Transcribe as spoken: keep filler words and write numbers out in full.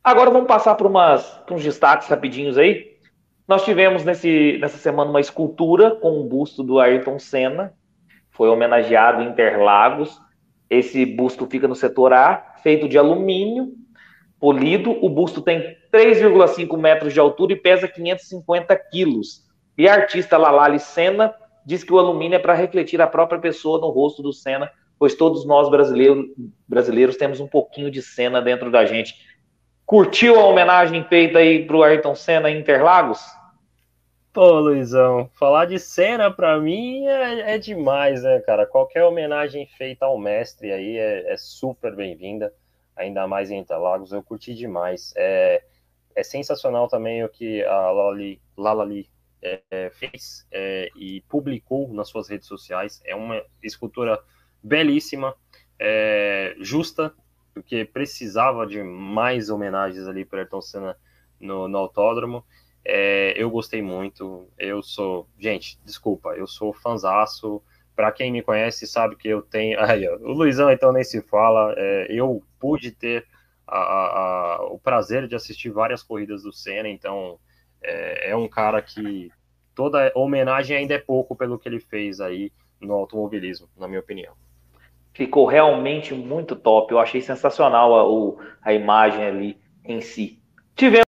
Agora vamos passar por, umas, por uns destaques rapidinhos aí. Nós tivemos nesse, nessa semana uma escultura com um busto do Ayrton Senna, foi homenageado em Interlagos. Esse busto fica no setor A, feito de alumínio, polido. O busto tem três vírgula cinco metros de altura e pesa quinhentos e cinquenta quilos. E a artista Lalali Senna diz que o alumínio é para refletir a própria pessoa no rosto do Senna, pois todos nós brasileiros, brasileiros temos um pouquinho de Senna dentro da gente. Curtiu a homenagem feita aí para o Ayrton Senna em Interlagos? Pô, Luizão, falar de cena pra mim é, é demais, né, cara? Qualquer homenagem feita ao mestre aí é, é super bem-vinda, ainda mais em Interlagos, eu curti demais. É, é sensacional também o que a Lali, Lalali é, é, fez é, e publicou nas suas redes sociais. É uma escultura belíssima, é, justa, porque precisava de mais homenagens ali para Ayrton Senna no, no autódromo. É, eu gostei muito. Eu sou, gente, desculpa, eu sou fanzaço. Para quem me conhece sabe que eu tenho. Aí, ó, o Luizão então nem se fala. É, eu pude ter a, a, a, o prazer de assistir várias corridas do Senna, então é, é um cara que toda homenagem ainda é pouco pelo que ele fez aí no automobilismo, na minha opinião. Ficou realmente muito top. Eu achei sensacional a, a imagem ali em si. Tivemos